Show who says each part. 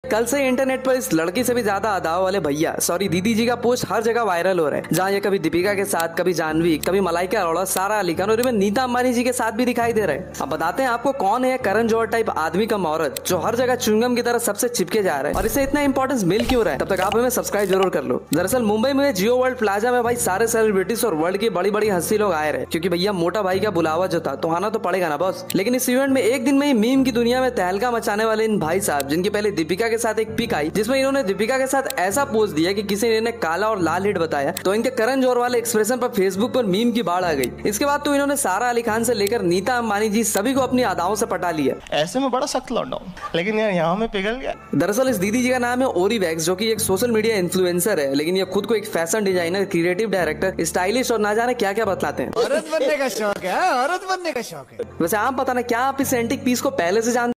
Speaker 1: कल से इंटरनेट पर इस लड़की से भी ज्यादा अदाव वाले भैया सॉरी दीदी जी का पोस्ट हर जगह वायरल हो रहा है, जहाँ ये कभी दीपिका के साथ, कभी जानवी, कभी मलाइका अरोड़ा, सारा अली खान और इवन नीता अंबानी जी के साथ भी दिखाई दे रहे हैं। अब बताते हैं आपको कौन है करण जौहर टाइप आदमी कम औरत जो हर जगह च्युइंगम की तरह सबसे चिपके जा रहा है और इसे इतना इंपॉर्टेंस मिल क्यों रहा है। तब तक आप हमें सब्सक्राइब जरूर कर लो। दरअसल मुंबई में जियो वर्ल्ड प्लाजा में भाई सारे सेलिब्रिटीज और वर्ल्ड की बड़ी बड़ी हस्ती लोग आए रहे, क्योंकि भैया मोटा भाई का बुलावा जो था तो आना तो पड़ेगा ना बॉस। लेकिन इस इवेंट में एक दिन में ही मीम की दुनिया में तहलका मचाने वाले इन भाई साहब, जिनकी पहले दीपिका के साथ एक पिक आई जिसमें इन्होंने दीपिका के साथ ऐसा पोज दिया कि किसी ने इन्हें काला और लाल हिट बताया, तो इनके करण जौहर वाले एक्सप्रेशन पर फेसबुक पर मीम की बाढ़ आ गई। इसके बाद तो इन्होंने सारा अली खान से लेकर नीता अंबानी जी सभी को अपनी अदाओं से पटा लिया।
Speaker 2: ऐसे में बड़ा सख्त लौंडा हूं, लेकिन यार यहाँ में पिघल गया।
Speaker 1: दरअसल इस दीदी जी का नाम है ओरी वैक्स, जो कि एक सोशल मीडिया इन्फ्लुएंसर है, लेकिन ये खुद को एक fashion designer, creative director, stylish और ना जाने क्या क्या बतलाते हैं।
Speaker 3: औरत बनने का शौक है, औरत बनने का शौक है।
Speaker 1: वैसे आप बताना क्या आप इस एंटिक पीस को पहले से जानते